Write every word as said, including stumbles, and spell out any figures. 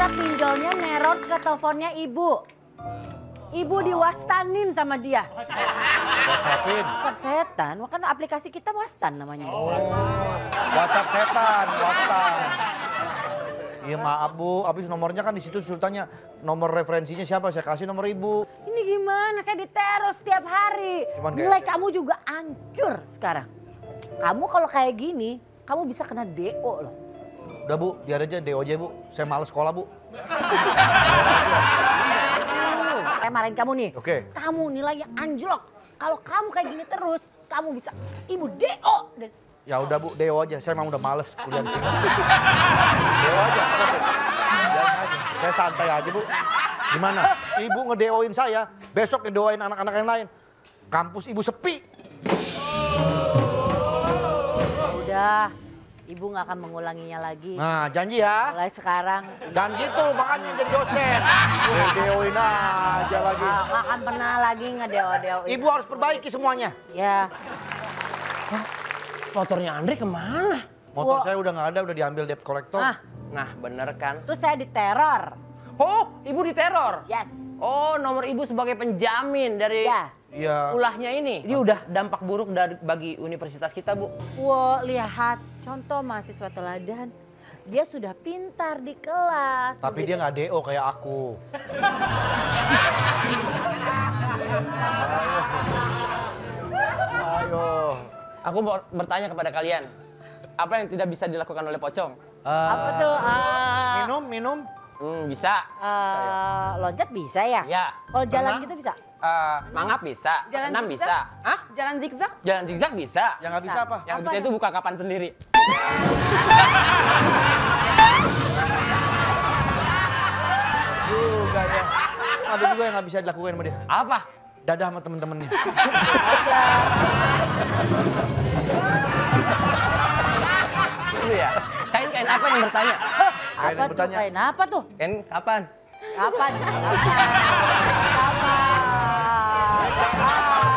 pinjolnya neror ke teleponnya ibu. Ibu diwastanin sama dia. WhatsAppin. WhatsApp setan, kan aplikasi kita Wastan namanya. Oh, WhatsApp setan, WhatsApp. Iya maaf Bu, habis nomornya kan di situ sultannya nomor referensinya siapa? Saya kasih nomor ibu. Ini gimana? Saya diteror setiap hari. Cuman Nilai kayak- kamu juga hancur sekarang. Kamu kalau kayak gini, kamu bisa kena D O loh. Udah Bu, biar aja D O aja Bu. Saya males sekolah Bu. Saya marahin kamu nih. Oke. Kamu nilainya anjlok. Kalau kamu kayak gini terus, kamu bisa ibu D O. Ya udah Bu, D O aja. Saya emang udah males kuliah di sini. D O aja. Jangan aja. Saya santai aja Bu. Gimana? Ibu nge-D O-in saya, besok nge-D O-in anak-anak yang lain. Kampus ibu sepi. Udah, ibu nggak akan mengulanginya lagi. Nah, janji ya. Mulai sekarang. Jangan gitu, makanya jadi dosen. D O-in aja lagi. Nggak nggak akan pernah lagi nge-D O-D O. Ibu harus perbaiki semuanya. Ya. Motornya Andre kemana? Motor Wah. saya udah nggak ada, udah diambil debt collector. Ah, Nah bener kan? terus saya diteror. Oh ibu diteror? Yes. Oh nomor ibu sebagai penjamin dari Ya. Iya. ulahnya ini. Ini udah dampak buruk dari bagi universitas kita Bu. Wow, lihat contoh mahasiswa teladan. Dia sudah pintar di kelas. Tapi dia nggak D O kayak aku. Ayo. Aku mau bertanya kepada kalian. Apa yang tidak bisa dilakukan oleh pocong? Eh, Apa tuh? Ah, Minum, minum. Hmm, bisa. eh, loncat bisa ya? Ya. Kalau jalan Mana? gitu bisa? Eh, mangap bisa. Jalan Senam zigzag? bisa. Hah? Jalan zigzag? Jalan zigzag bisa. Yang nggak bisa apa? Yang Apa bisa ya? itu buka kapan sendiri. Juga ya. Ada juga yang nggak bisa dilakukan sama dia. Apa? Dadah sama temen-temennya. Itu ya. Kain-kain apa yang bertanya? Kain Apa yang tuh? bertanya. Kain apa tuh? Kain kapan? Kapan? Kapan? Kapan? Kapan?